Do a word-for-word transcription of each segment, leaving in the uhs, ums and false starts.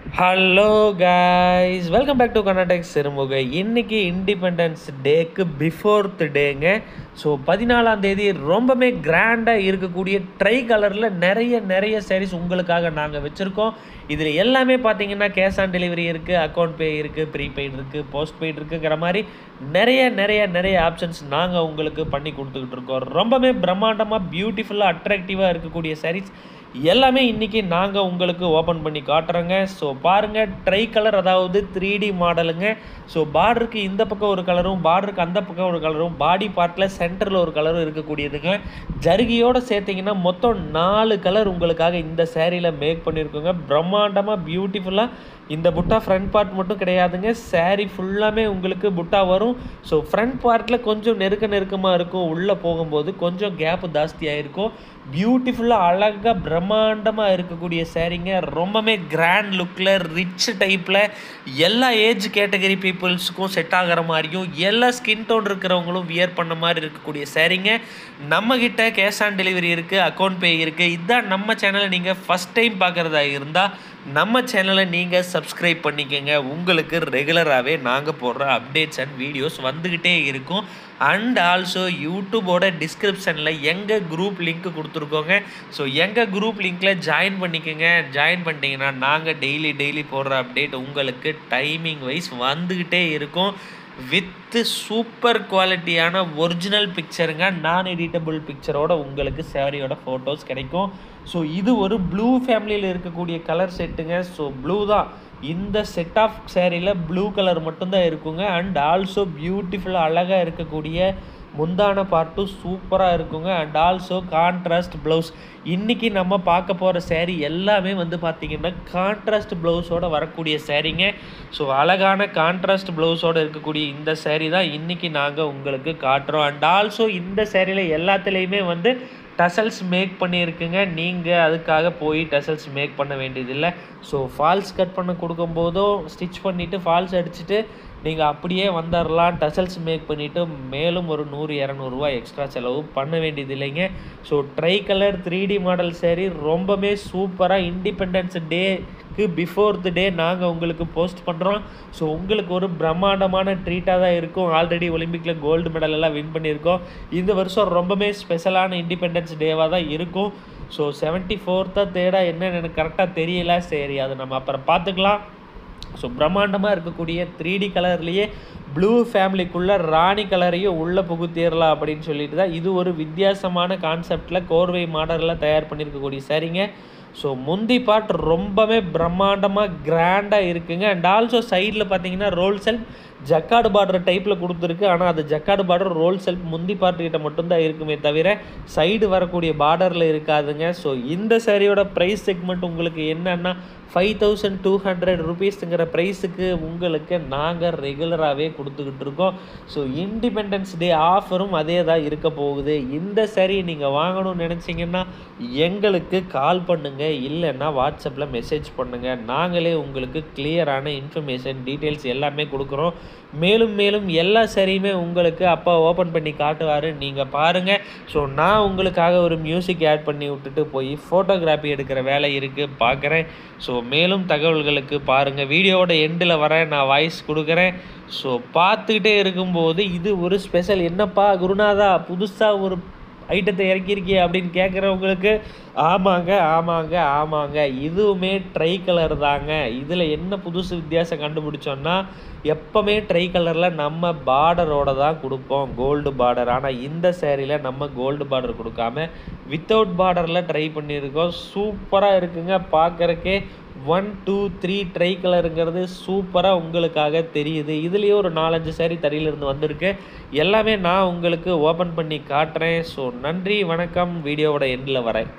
Hello guys, welcome back to To Kanna Tex Sirumugai. இன்னைக்கு independence டேக்கு பிஃபோர்த் டேங்க. ஸோ பதினாலாம் தேதி ரொம்பவே கிராண்டாக இருக்கக்கூடிய ட்ரை கலரில் நிறைய நிறைய சாரீஸ் உங்களுக்காக நாங்கள் வச்சுருக்கோம். இதில் எல்லாமே பார்த்தீங்கன்னா கேஷ் ஆன் டெலிவரி இருக்குது, அக்கௌண்ட் பே இருக்குது, ப்ரீபெய்டு இருக்குது, போஸ்ட் பெய்டு இருக்குங்கிற மாதிரி நிறைய நிறைய நிறைய ஆப்ஷன்ஸ் நாங்கள் உங்களுக்கு பண்ணி கொடுத்துக்கிட்டு இருக்கோம். ரொம்பவே பிரம்மாண்டமாக பியூட்டிஃபுல்லாக அட்ராக்டிவாக இருக்கக்கூடிய சாரீஸ் எல்லாமே இன்றைக்கி நாங்கள் உங்களுக்கு ஓப்பன் பண்ணி காட்டுறோங்க. ஸோ பாருங்கள், ட்ரை கலர், அதாவது த்ரீ டி மாடலுங்க. ஸோ பார்டருக்கு இந்த பக்கம் ஒரு கலரும், பார்டருக்கு அந்த பக்கம் ஒரு கலரும், பாடி பார்ட்டில் சென்டரில் ஒரு கலரும் இருக்கக்கூடியதுங்க. ஜருகியோடு சேர்த்திங்கன்னா மொத்தம் நாலு கலர் உங்களுக்காக இந்த சேரீயில் மேக் பண்ணியிருக்கோங்க. பிரம்மாண்டமாக பியூட்டிஃபுல்லாக இந்த புட்டா ஃப்ரண்ட் பார்ட் மட்டும் கிடையாதுங்க, சாரீ ஃபுல்லாமே உங்களுக்கு புட்டா வரும். ஸோ ஃப்ரண்ட் பார்ட்டில் கொஞ்சம் நெருக்க நெருக்கமாக இருக்கும், உள்ளே போகும்போது கொஞ்சம் கேப்பு ஜாஸ்தியாக இருக்கும். பியூட்டிஃபுல்லாக அழகாக பிரம்மாண்டமாக இருக்கக்கூடிய சாரீங்க. ரொம்பவே கிராண்ட் லுக்கில் ரிச் டைப்பில் எல்லா ஏஜ் கேட்டகரி பீப்புள்ஸுக்கும் செட் ஆகிற மாதிரியும் எல்லா ஸ்கின் டோன் இருக்கிறவங்களும் வியர் பண்ண மாதிரி இருக்கக்கூடிய சாரீங்க. நம்மக்கிட்ட கேஷ் ஆன் டெலிவரி இருக்குது, அக்கௌண்ட் பே இருக்குது. இதுதான் நம்ம சேனலை நீங்கள் ஃபஸ்ட் டைம் பார்க்குறதா இருந்தால் நம்ம சேனலை நீங்கள் சப்ஸ்கிரைப் பண்ணிக்கோங்க. உங்களுக்கு ரெகுலராகவே நாங்கள் போடுற அப்டேட்ஸ் அண்ட் வீடியோஸ் வந்துக்கிட்டே இருக்கும். அண்ட் ஆல்சோ யூடியூபோட டிஸ்கிரிப்ஷனில் எங்கள் குரூப் லிங்க் கொடுத்துருக்கோங்க. ஸோ எங்கள் குரூப் லிங்க்கில் ஜாயின் பண்ணிக்கோங்க. ஜாயின் பண்ணிட்டீங்கன்னா நாங்கள் டெய்லி டெய்லி போடுற அப்டேட் உங்களுக்கு டைமிங் வைஸ் வந்துக்கிட்டே இருக்கும். வித்து சூப்பர் குவாலிட்டியான ஒரிஜினல் பிக்சருங்க, நான் எடிட்டபிள் பிக்சரோட உங்களுக்கு சாரியோட ஃபோட்டோஸ் கிடைக்கும். ஸோ இது ஒரு ப்ளூ ஃபேமிலியில் இருக்கக்கூடிய கலர் செட்டுங்க. ஸோ ப்ளூ தான் இந்த செட் ஆஃப் சேரீயில் ப்ளூ கலர் மட்டும்தான் இருக்குங்க. அண்ட் ஆல்சோ பியூட்டிஃபுல்லாக அழகாக இருக்கக்கூடிய முந்தான பார்ட்டும் சூப்பராக இருக்குங்க. And also contrast blouse. இன்றைக்கி நம்ம பார்க்க போகிற சேரீ எல்லாமே வந்து பார்த்திங்கன்னா கான்ட்ராஸ்ட் ப்ளவுஸோடு வரக்கூடிய சேரீங்க. ஸோ அழகான கான்ட்ராஸ்ட் ப்ளவுஸோடு இருக்கக்கூடிய இந்த சேரீ தான் இன்றைக்கி நாங்கள் உங்களுக்கு காட்டுறோம். அண்ட் ஆல்சோ இந்த சேரீயில் எல்லாத்துலேயுமே வந்து டசல்ஸ் மேக் பண்ணியிருக்குங்க. நீங்கள் அதுக்காக போய் டசல்ஸ் மேக் பண்ண வேண்டியதில்லை. ஸோ ஃபால்ஸ் கட் பண்ண கொடுக்கும்போதும் ஸ்டிச் பண்ணிவிட்டு ஃபால்ஸ் அடிச்சுட்டு நீங்கள் அப்படியே வந்துடலாம். டசல்ஸ் மேக் பண்ணிவிட்டு மேலும் ஒரு நூறு இரநூறுவா எக்ஸ்ட்ரா செலவு பண்ண வேண்டியது இல்லைங்க. So tri colour three D model sari ரொம்பவே சூப்பராக இண்டிபெண்டன்ஸ் டேக்கு பிஃபோர் தி டே நாங்கள் உங்களுக்கு போஸ்ட் பண்ணுறோம். ஸோ உங்களுக்கு ஒரு பிரம்மாண்டமான ட்ரீட்டாக தான் இருக்கும். ஆல்ரெடி ஒலிம்பிக்கில் கோல்டு மெடல் எல்லாம் வின் பண்ணியிருக்கோம். இந்த வருஷம் ரொம்பவே ஸ்பெஷலான இண்டிபெண்டன்ஸ் டேவாக தான் இருக்கும். ஸோ செவன்ட்டி ஃபோர்த்தாக தேர்டாக என்னென்னு எனக்கு கரெக்டாக தெரியல. சரி, அதை நம்ம அப்புறம் பார்த்துக்கலாம். ஸோ பிரம்மாண்டமாக இருக்கக்கூடிய த்ரீ டி கலர்லேயே ப்ளூ ஃபேமிலிக்குள்ளே ராணி கலரையும் உள்ளே புகுத்திடலாம் அப்படின்னு சொல்லிட்டு தான் இது ஒரு வித்தியாசமான கான்செப்டில் கோர்வை மாடலில் தயார் பண்ணியிருக்கக்கூடிய சாரீங்க. ஸோ முந்தி பார்ட் ரொம்பவே பிரம்மாண்டமாக கிராண்டாக இருக்குங்க. அண்ட் ஆல்சோ சைடில் பார்த்தீங்கன்னா ரோல் செல்ஃப் ஜக்காடு பார்டர் டைப்பில் கொடுத்துருக்கு. ஆனால் அது ஜக்காடு பார்டர் ரோல் செல்ஃப் முந்தி பார்ட்டுக்கிட்ட மட்டும்தான் இருக்குமே தவிர சைடு வரக்கூடிய பார்டரில் இருக்காதுங்க. ஸோ இந்த சாரியோட ப்ரைஸ் செக்மெண்ட் உங்களுக்கு என்னென்னா ஃபைவ் தௌசண்ட் டூ ஹண்ட்ரட் ருபீஸுங்கிற ப்ரைஸுக்கு உங்களுக்கு நாங்கள் ரெகுலராகவே கொடுத்துக்கிட்டு இருக்கோம். ஸோ இண்டிபெண்டன்ஸ் டே ஆஃபரும் அதே தான் இருக்க போகுது. இந்த சாரி நீங்கள் வாங்கணும்னு நினச்சிங்கன்னா எங்களுக்கு கால் பண்ணுங்கள், இல்லைன்னா வாட்ஸ்அப்பில் மெசேஜ் பண்ணுங்கள். நாங்களே உங்களுக்கு கிளியரான இன்ஃபர்மேஷன் டீட்டெயில்ஸ் எல்லாமே கொடுக்குறோம். மேலும் மேலும் எல்லா சாரியுமே உங்களுக்கு அப்பா ஓப்பன் பண்ணி காட்டுவார், நீங்கள் பாருங்கள். ஸோ நான் உங்களுக்காக ஒரு மியூசிக் ஆட் பண்ணி விட்டுட்டு போய் ஃபோட்டோகிராஃபி எடுக்கிற வேலை இருக்குது, பார்க்குறேன். ஸோ மேலும் தகவல்களுக்கு பாருங்கள், வீடியோவோட எண்டில் வர நான் வாய்ஸ் கொடுக்குறேன். ஸோ பார்த்துக்கிட்டே இருக்கும்போது இது ஒரு ஸ்பெஷல், என்னப்பா குருநாதா புதுசாக ஒரு ஐட்டத்தை இறக்கியிருக்கிய அப்படின்னு கேட்குறவங்களுக்கு ஆமாங்க ஆமாங்க ஆமாங்க இதுவுமே ட்ரை கலர் தாங்க. இதில் என்ன புதுசு வித்தியாசம் கண்டுபிடிச்சோன்னா எப்போவுமே ட்ரை கலரில் நம்ம பார்டரோட தான் கொடுப்போம், கோல்டு பார்டர். ஆனால் இந்த சேரீயில் நம்ம கோல்டு பார்டர் கொடுக்காம வித்தவுட் பார்டரில் ட்ரை பண்ணியிருக்கோம். சூப்பராக இருக்குங்க பார்க்குறக்கே. ஒன் டூ த்ரீ ட்ரை கலருங்கிறது சூப்பராக உங்களுக்காக தெரியுது. இதுலேயே ஒரு நாலஞ்சு சாரீ தறியிலிருந்து வந்திருக்கு. எல்லாமே நான் உங்களுக்கு ஓப்பன் பண்ணி காட்டுறேன். ஸோ நன்றி, வணக்கம். வீடியோவோட எண்டில் வரேன்.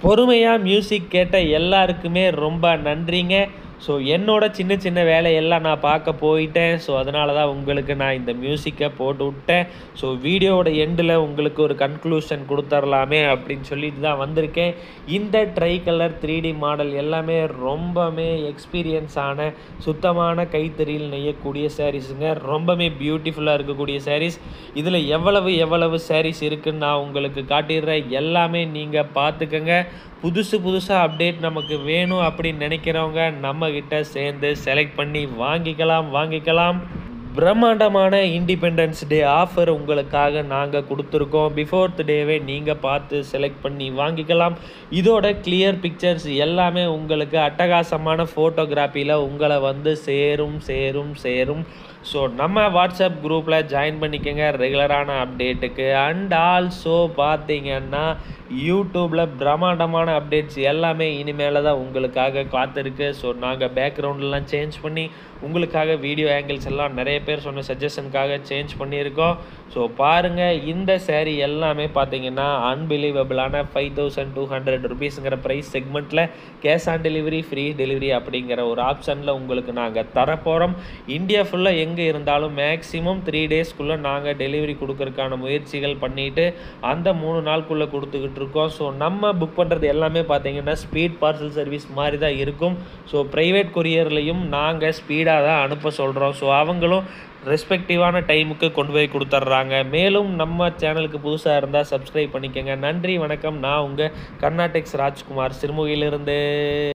பொறுமையாக மியூசிக் கேட்ட எல்லாருக்குமே ரொம்ப நன்றிங்க. ஸோ என்னோட சின்ன சின்ன வேலையெல்லாம் நான் பார்க்க போயிட்டேன். ஸோ அதனால தான் உங்களுக்கு நான் இந்த மியூசிக்கை போட்டு விட்டேன். ஸோ வீடியோவோட எண்டில் உங்களுக்கு ஒரு கன்க்ளூஷன் கொடுத்துர்லாமே அப்படின்னு சொல்லிட்டு தான் வந்திருக்கேன். இந்த tri colour three D model எல்லாமே ரொம்பவே எக்ஸ்பீரியன்ஸான சுத்தமான கைத்தறியில் நெய்யக்கூடிய சாரீஸுங்க. ரொம்பவே பியூட்டிஃபுல்லாக இருக்கக்கூடிய சாரீஸ். இதில் எவ்வளவு எவ்வளவு சாரீஸ் இருக்குதுன்னு நான் உங்களுக்கு காட்டிடுறேன். எல்லாமே நீங்கள் பார்த்துக்கங்க. புதுசு புதுசாக அப்டேட் நமக்கு வேணும் அப்படின்னு நினைக்கிறவங்க நம்மக்கிட்ட சேர்ந்து செலக்ட் பண்ணி வாங்கிக்கலாம் வாங்கிக்கலாம் பிரம்மாண்டமான இண்டிபெண்டன்ஸ் டே ஆஃபர் உங்களுக்காக நாங்கள் கொடுத்துருக்கோம். பிஃபோர் த டேவே நீங்கள் பார்த்து செலக்ட் பண்ணி வாங்கிக்கலாம். இதோட கிளியர் பிக்சர்ஸ் எல்லாமே உங்களுக்கு அட்டகாசமான ஃபோட்டோகிராஃபியில் உங்களை வந்து சேரும் சேரும் சேரும் ஸோ நம்ம வாட்ஸ்அப் குரூப்பில் ஜாயின் பண்ணிக்கோங்க ரெகுலரான அப்டேட்டுக்கு. அண்ட் ஆல்சோ பார்த்தீங்கன்னா யூடியூப்பில் பிரம்மாண்டமான அப்டேட்ஸ் எல்லாமே இனிமேல் தான் உங்களுக்காக காத்திருக்கு. ஸோ நாங்கள் பேக்ரவுண்ட்லாம் சேஞ்ச் பண்ணி உங்களுக்காக வீடியோ ஆங்கிள்ஸ் எல்லாம் நிறைய பேர் சொன்ன சஜஷனுக்காக சேஞ்ச் பண்ணியிருக்கோம். ஸோ பாருங்கள், இந்த சேரீ எல்லாமே பார்த்தீங்கன்னா அன்பிலீவபிளான ஃபைவ் தௌசண்ட் டூ ஹண்ட்ரட் ருபீஸுங்கிற ப்ரைஸ் செக்மெண்ட்டில் cash on delivery free delivery அப்படிங்கிற ஒரு ஆப்ஷனில் உங்களுக்கு நாங்கள் தரப்போகிறோம். இந்தியா ஃபுல்லாக எங்கே இருந்தாலும் மேக்ஸிமம் த்ரீ டேஸ்க்குள்ளே நாங்கள் டெலிவரி கொடுக்கறதுக்கான முயற்சிகள் பண்ணிவிட்டு அந்த மூணு நாளுக்குள்ளே கொடுத்துக்கிட்டு இருக்கோம். ஸோ நம்ம புக் பண்ணுறது எல்லாமே பார்த்தீங்கன்னா ஸ்பீட் பார்சல் சர்வீஸ் மாதிரி தான் இருக்கும். ஸோ ப்ரைவேட் கொரியர்லையும் நாங்கள் ஸ்பீடாக தான் அனுப்ப சொல்கிறோம். ஸோ அவங்களும் ரெஸ்பெக்டிவான டைமுக்கு கொண்டு போய் கொடுத்துட்றாங்க. மேலும் நம்ம சேனலுக்கு புதுசாக இருந்தால் சப்ஸ்கிரைப் பண்ணிக்கோங்க. நன்றி, வணக்கம். நான் உங்கள் கன்னா டெக்ஸ் ராஜ்குமார், சிறுமுகையிலிருந்து.